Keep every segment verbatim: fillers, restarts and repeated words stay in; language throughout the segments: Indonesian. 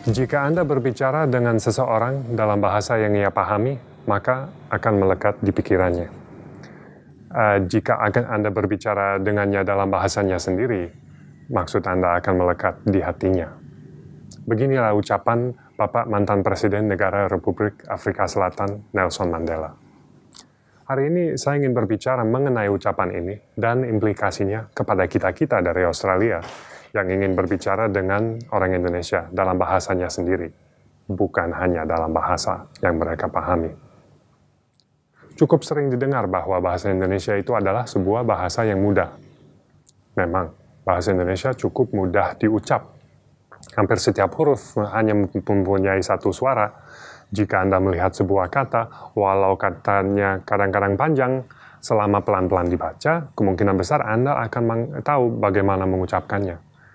Jika Anda berbicara dengan seseorang dalam bahasa yang ia pahami, maka akan melekat di pikirannya. Uh, jika akan Anda berbicara dengannya dalam bahasanya sendiri, maksud Anda akan melekat di hatinya. Beginilah ucapan Bapak mantan Presiden Negara Republik Afrika Selatan, Nelson Mandela. Hari ini saya ingin berbicara mengenai ucapan ini dan implikasinya kepada kita-kita dari Australia yang ingin berbicara dengan orang Indonesia dalam bahasanya sendiri, bukan hanya dalam bahasa yang mereka pahami. Cukup sering didengar bahwa bahasa Indonesia itu adalah sebuah bahasa yang mudah. Memang, bahasa Indonesia cukup mudah diucap. Hampir setiap huruf hanya mempunyai satu suara. Jika Anda melihat sebuah kata, walau katanya kadang-kadang panjang, selama pelan-pelan dibaca, kemungkinan besar Anda akan tahu bagaimana mengucapkannya.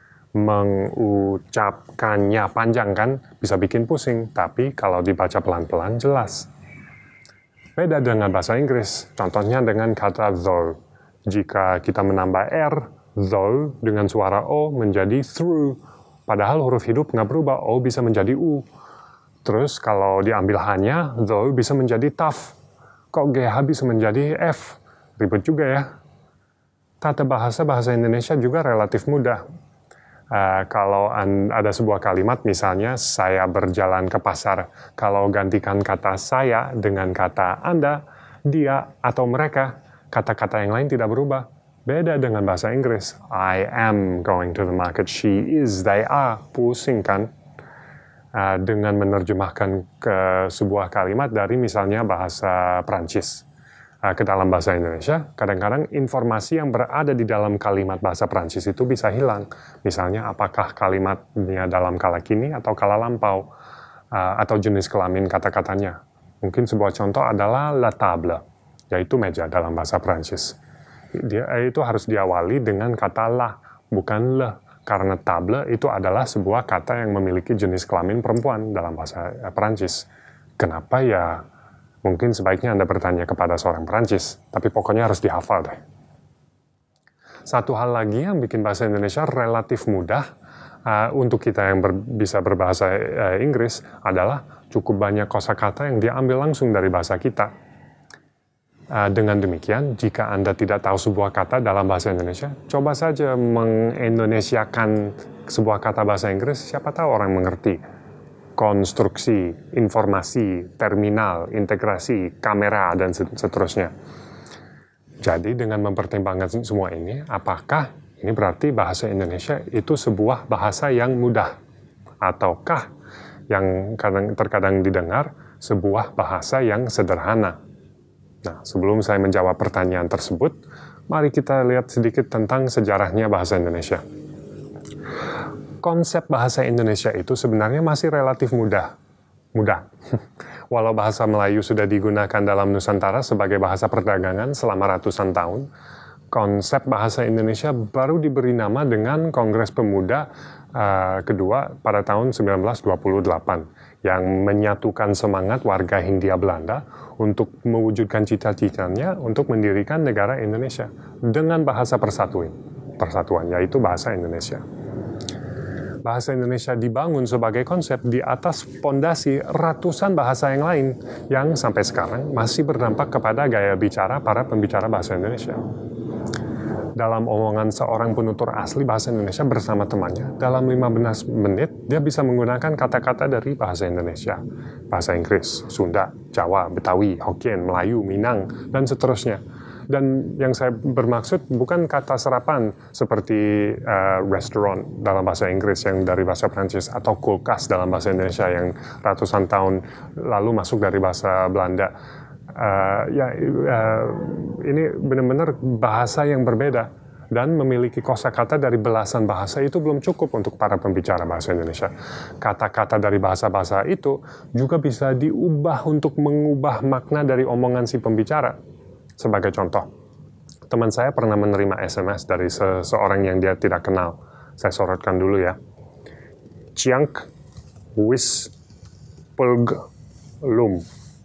Mengucapkannya panjang kan, bisa bikin pusing, tapi kalau dibaca pelan-pelan jelas. Beda dengan bahasa Inggris, contohnya dengan kata though. Jika kita menambah R, though, dengan suara O menjadi through. Padahal huruf hidup nggak berubah, O bisa menjadi U. Terus kalau diambil hanya, though bisa menjadi tough. Kok G H bisa menjadi F? Ribet juga ya. Tata bahasa bahasa Indonesia juga relatif mudah. Uh, kalau ada sebuah kalimat, misalnya saya berjalan ke pasar, kalau gantikan kata saya dengan kata Anda, dia, atau mereka, kata-kata yang lain tidak berubah. Beda dengan bahasa Inggris. I am going to the market, she is, they are. Pusing kan? Uh, dengan menerjemahkan ke sebuah kalimat dari misalnya bahasa Prancis uh, ke dalam bahasa Indonesia, kadang-kadang informasi yang berada di dalam kalimat bahasa Prancis itu bisa hilang. Misalnya, apakah kalimatnya dalam kala kini atau kala lampau, uh, atau jenis kelamin kata-katanya. Mungkin sebuah contoh adalah la table, yaitu meja dalam bahasa Prancis. Dia, itu harus diawali dengan kata la, bukan le. Karena table itu adalah sebuah kata yang memiliki jenis kelamin perempuan dalam bahasa Perancis. Kenapa ya? Mungkin sebaiknya Anda bertanya kepada seorang Perancis, tapi pokoknya harus dihafal deh. Satu hal lagi yang bikin bahasa Indonesia relatif mudah uh, untuk kita yang ber, bisa berbahasa uh, Inggris adalah cukup banyak kosakata yang diambil langsung dari bahasa kita. Uh, dengan demikian, jika Anda tidak tahu sebuah kata dalam bahasa Indonesia, coba saja mengindonesiakan sebuah kata bahasa Inggris, siapa tahu orang mengerti. Konstruksi, informasi, terminal, integrasi, kamera, dan seterusnya. Jadi dengan mempertimbangkan semua ini, apakah ini berarti bahasa Indonesia itu sebuah bahasa yang mudah? Ataukah yang kadang, terkadang didengar sebuah bahasa yang sederhana? Nah, sebelum saya menjawab pertanyaan tersebut, mari kita lihat sedikit tentang sejarahnya bahasa Indonesia. Konsep bahasa Indonesia itu sebenarnya masih relatif mudah. Mudah. Walau bahasa Melayu sudah digunakan dalam Nusantara sebagai bahasa perdagangan selama ratusan tahun, konsep bahasa Indonesia baru diberi nama dengan Kongres Pemuda uh, kedua pada tahun seribu sembilan ratus dua puluh delapan yang menyatukan semangat warga Hindia Belanda untuk mewujudkan cita-citanya untuk mendirikan negara Indonesia dengan bahasa persatuan, persatuan yaitu bahasa Indonesia. Bahasa Indonesia dibangun sebagai konsep di atas pondasi ratusan bahasa yang lain yang sampai sekarang masih berdampak kepada gaya bicara para pembicara bahasa Indonesia. Dalam omongan seorang penutur asli bahasa Indonesia bersama temannya, dalam lima belas menit dia bisa menggunakan kata-kata dari bahasa Indonesia, bahasa Inggris, Sunda, Jawa, Betawi, Hokkien, Melayu, Minang, dan seterusnya. Dan yang saya bermaksud bukan kata serapan seperti uh, restaurant dalam bahasa Inggris yang dari bahasa Prancis atau kulkas dalam bahasa Indonesia yang ratusan tahun lalu masuk dari bahasa Belanda. Uh, ya uh, ini benar-benar bahasa yang berbeda dan memiliki kosakata dari belasan bahasa itu belum cukup untuk para pembicara bahasa Indonesia. Kata-kata dari bahasa-bahasa itu juga bisa diubah untuk mengubah makna dari omongan si pembicara. Sebagai contoh, teman saya pernah menerima S M S dari seseorang yang dia tidak kenal. Saya sorotkan dulu ya. Ciank wis pulg lum.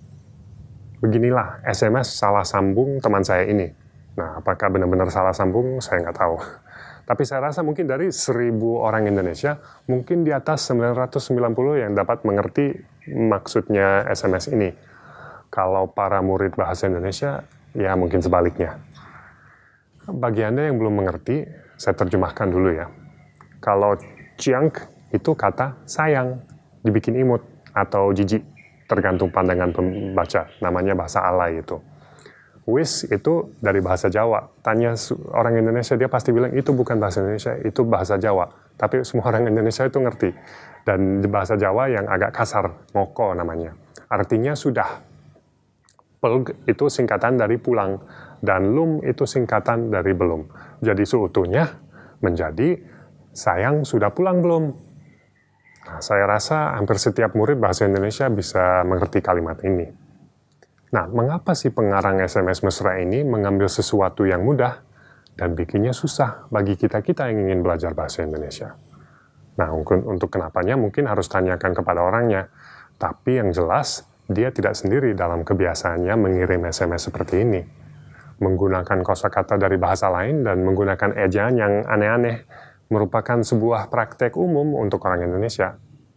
Beginilah S M S salah sambung teman saya ini. Nah, apakah benar-benar salah sambung? Saya nggak tahu. Tapi saya rasa mungkin dari seribu orang Indonesia, mungkin di atas sembilan ratus sembilan puluh yang dapat mengerti maksudnya S M S ini. Kalau para murid bahasa Indonesia, ya mungkin sebaliknya. Bagi Anda yang belum mengerti, saya terjemahkan dulu ya. Kalau ciang itu kata sayang, dibikin imut atau jijik, tergantung pandangan pembaca, namanya bahasa alay itu. Wis itu dari bahasa Jawa. Tanya orang Indonesia, dia pasti bilang itu bukan bahasa Indonesia, itu bahasa Jawa. Tapi semua orang Indonesia itu ngerti. Dan di bahasa Jawa yang agak kasar, ngoko namanya. Artinya sudah. Pelg itu singkatan dari pulang. Dan lum itu singkatan dari belum. Jadi seutuhnya menjadi sayang sudah pulang belum. Nah, saya rasa hampir setiap murid bahasa Indonesia bisa mengerti kalimat ini. Nah, mengapa si pengarang S M S mesra ini mengambil sesuatu yang mudah dan bikinnya susah bagi kita-kita yang ingin belajar bahasa Indonesia? Nah, untuk, untuk kenapanya mungkin harus tanyakan kepada orangnya. Tapi yang jelas, dia tidak sendiri dalam kebiasaannya mengirim S M S seperti ini. Menggunakan kosakata dari bahasa lain dan menggunakan ejaan yang aneh-aneh merupakan sebuah praktek umum untuk orang Indonesia.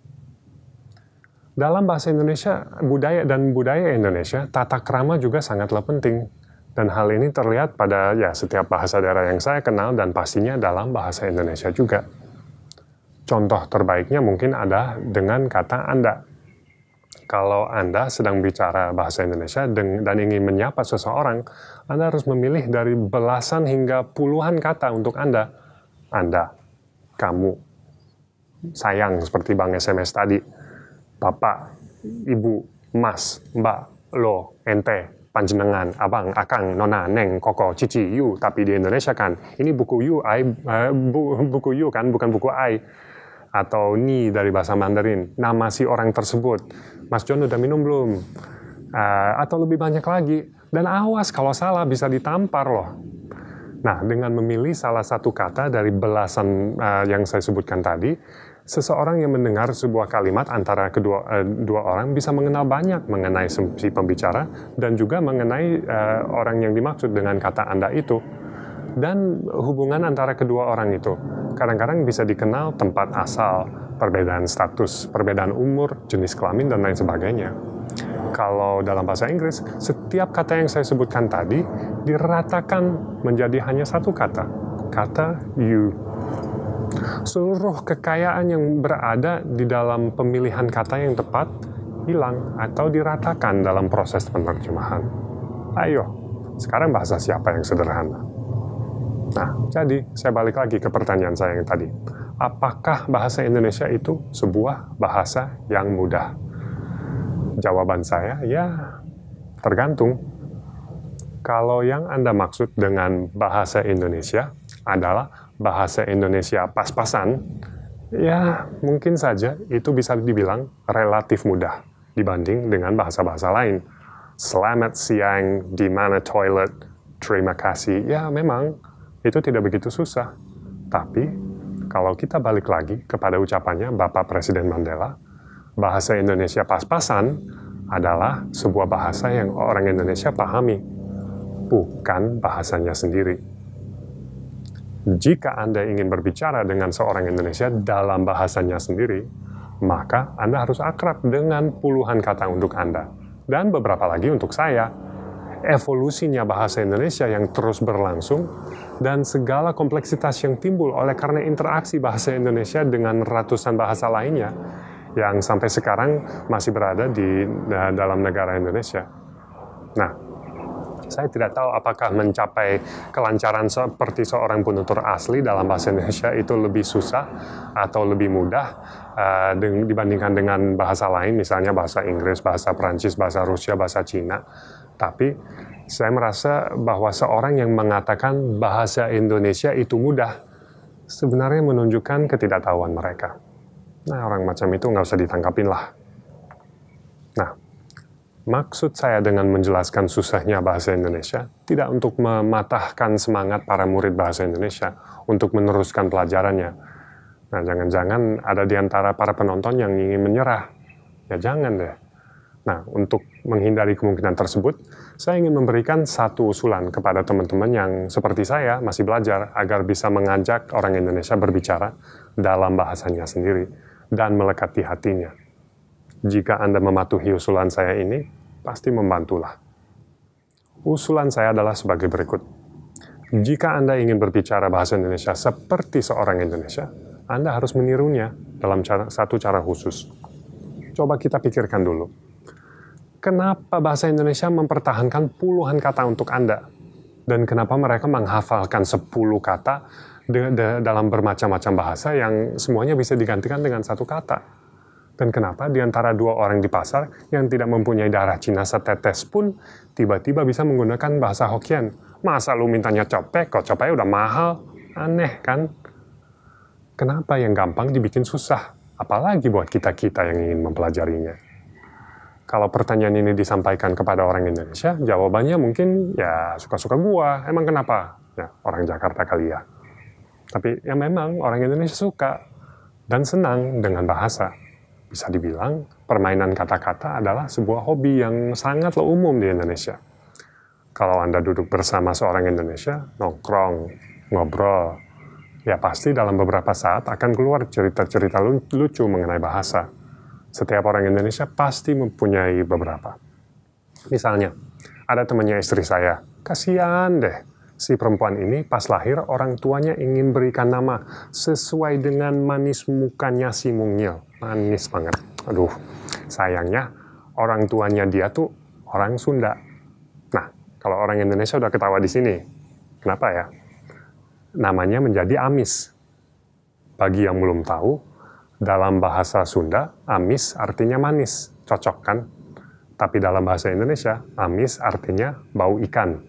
Dalam bahasa Indonesia, budaya dan budaya Indonesia, tata krama juga sangatlah penting. Dan hal ini terlihat pada ya setiap bahasa daerah yang saya kenal dan pastinya dalam bahasa Indonesia juga. Contoh terbaiknya mungkin ada dengan kata Anda. Kalau Anda sedang bicara bahasa Indonesia dan ingin menyapa seseorang, Anda harus memilih dari belasan hingga puluhan kata untuk Anda. Anda, kamu, sayang seperti Bang S M S tadi. Bapak, Ibu, Mas, Mbak, Lo, Ente, Panjenengan, Abang, Akang, Nona, Neng, Koko, Cici, You. Tapi di Indonesia kan, ini buku You, I, uh, bu, buku You kan, bukan buku I. Atau Ni dari bahasa Mandarin, nama si orang tersebut. Mas John udah minum belum? Uh, atau lebih banyak lagi. Dan awas kalau salah bisa ditampar loh. Nah, dengan memilih salah satu kata dari belasan uh, yang saya sebutkan tadi, seseorang yang mendengar sebuah kalimat antara kedua uh, dua orang bisa mengenal banyak mengenai si pembicara dan juga mengenai uh, orang yang dimaksud dengan kata Anda itu. Dan hubungan antara kedua orang itu kadang-kadang bisa dikenal tempat asal, perbedaan status, perbedaan umur, jenis kelamin, dan lain sebagainya. Kalau dalam bahasa Inggris, setiap kata yang saya sebutkan tadi diratakan menjadi hanya satu kata, kata you. Seluruh kekayaan yang berada di dalam pemilihan kata yang tepat hilang atau diratakan dalam proses penerjemahan. Ayo, sekarang bahasa siapa yang sederhana? Nah, jadi saya balik lagi ke pertanyaan saya yang tadi. Apakah bahasa Indonesia itu sebuah bahasa yang mudah? Jawaban saya, ya tergantung. Kalau yang Anda maksud dengan bahasa Indonesia adalah bahasa Indonesia pas-pasan, ya mungkin saja itu bisa dibilang relatif mudah dibanding dengan bahasa-bahasa lain. Selamat siang, di mana toilet, terima kasih, ya memang itu tidak begitu susah. Tapi kalau kita balik lagi kepada ucapannya Bapak Presiden Mandela, bahasa Indonesia pas-pasan adalah sebuah bahasa yang orang Indonesia pahami, bukan bahasanya sendiri. Jika Anda ingin berbicara dengan seorang Indonesia dalam bahasanya sendiri, maka Anda harus akrab dengan puluhan kata untuk Anda, dan beberapa lagi untuk saya. Evolusinya bahasa Indonesia yang terus berlangsung, dan segala kompleksitas yang timbul oleh karena interaksi bahasa Indonesia dengan ratusan bahasa lainnya, yang sampai sekarang masih berada di dalam negara Indonesia. Nah, saya tidak tahu apakah mencapai kelancaran seperti seorang penutur asli dalam bahasa Indonesia itu lebih susah atau lebih mudah uh, dibandingkan dengan bahasa lain, misalnya bahasa Inggris, bahasa Prancis, bahasa Rusia, bahasa Cina. Tapi saya merasa bahwa seorang yang mengatakan bahasa Indonesia itu mudah sebenarnya menunjukkan ketidaktahuan mereka. Nah, orang macam itu nggak usah ditangkapin lah. Nah, maksud saya dengan menjelaskan susahnya bahasa Indonesia tidak untuk mematahkan semangat para murid bahasa Indonesia untuk meneruskan pelajarannya. Nah, jangan-jangan ada di antara para penonton yang ingin menyerah. Ya jangan deh. Nah, untuk menghindari kemungkinan tersebut, saya ingin memberikan satu usulan kepada teman-teman yang seperti saya masih belajar agar bisa mengajak orang Indonesia berbicara dalam bahasanya sendiri dan melekat di hatinya. Jika Anda mematuhi usulan saya ini, pasti membantulah. Usulan saya adalah sebagai berikut. Jika Anda ingin berbicara bahasa Indonesia seperti seorang Indonesia, Anda harus menirunya dalam cara, satu cara khusus. Coba kita pikirkan dulu. Kenapa bahasa Indonesia mempertahankan puluhan kata untuk Anda? Dan kenapa mereka menghafalkan sepuluh kata de de dalam bermacam-macam bahasa yang semuanya bisa digantikan dengan satu kata? Dan kenapa di antara dua orang di pasar yang tidak mempunyai darah Cina setetes pun tiba-tiba bisa menggunakan bahasa Hokkien? Masa lu mintanya copek, kok copeknya udah mahal? Aneh kan? Kenapa yang gampang dibikin susah? Apalagi buat kita-kita yang ingin mempelajarinya. Kalau pertanyaan ini disampaikan kepada orang Indonesia, jawabannya mungkin ya suka-suka gua. Emang kenapa? Ya, orang Jakarta kali ya. Tapi ya memang orang Indonesia suka dan senang dengan bahasa. Bisa dibilang permainan kata-kata adalah sebuah hobi yang sangat umum di Indonesia. Kalau Anda duduk bersama seorang Indonesia, nongkrong, ngobrol, ya pasti dalam beberapa saat akan keluar cerita-cerita lucu mengenai bahasa. Setiap orang Indonesia pasti mempunyai beberapa. Misalnya, ada temannya istri saya, kasihan deh, si perempuan ini pas lahir orang tuanya ingin berikan nama sesuai dengan manis mukanya si mungil. Manis banget. Aduh, sayangnya orang tuanya dia tuh orang Sunda. Nah, kalau orang Indonesia udah ketawa di sini, kenapa ya? Namanya menjadi Amis. Bagi yang belum tahu, dalam bahasa Sunda, amis artinya manis, cocok kan? Tapi dalam bahasa Indonesia, amis artinya bau ikan.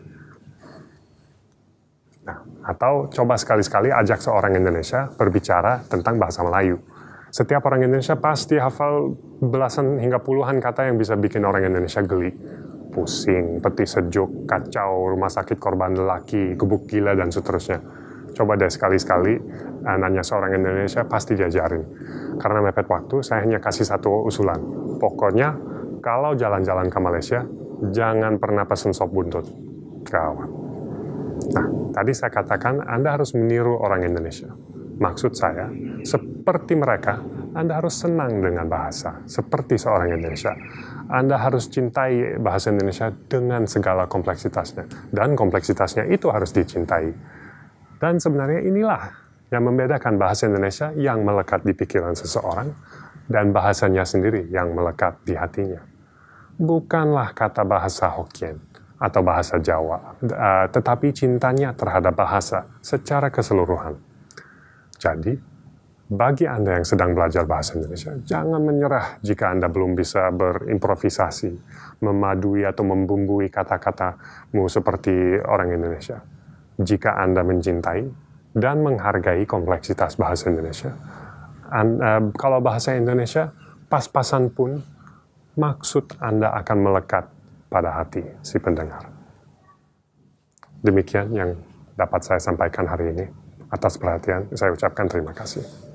Nah, atau coba sekali-sekali ajak seorang Indonesia berbicara tentang bahasa Melayu. Setiap orang Indonesia pasti hafal belasan hingga puluhan kata yang bisa bikin orang Indonesia geli. Pusing, peti sejuk, kacau, rumah sakit korban lelaki, gebuk gila, dan seterusnya. Coba deh sekali-sekali uh, nanya seorang Indonesia, pasti diajarin. Karena mepet waktu, saya hanya kasih satu usulan. Pokoknya, kalau jalan-jalan ke Malaysia, jangan pernah pesen sop buntut. Gawat. Nah, tadi saya katakan Anda harus meniru orang Indonesia. Maksud saya, seperti mereka, Anda harus senang dengan bahasa, seperti seorang Indonesia. Anda harus cintai bahasa Indonesia dengan segala kompleksitasnya. Dan kompleksitasnya itu harus dicintai. Dan sebenarnya inilah yang membedakan bahasa Indonesia yang melekat di pikiran seseorang dan bahasanya sendiri yang melekat di hatinya. Bukanlah kata bahasa Hokkien atau bahasa Jawa, tetapi cintanya terhadap bahasa secara keseluruhan. Jadi, bagi Anda yang sedang belajar bahasa Indonesia, jangan menyerah jika Anda belum bisa berimprovisasi, memadui atau membumbui kata-katamu seperti orang Indonesia. Jika Anda mencintai dan menghargai kompleksitas bahasa Indonesia, Anda, kalau bahasa Indonesia pas-pasan pun, maksud Anda akan melekat pada hati si pendengar. Demikian yang dapat saya sampaikan hari ini. Atas perhatian, saya ucapkan terima kasih.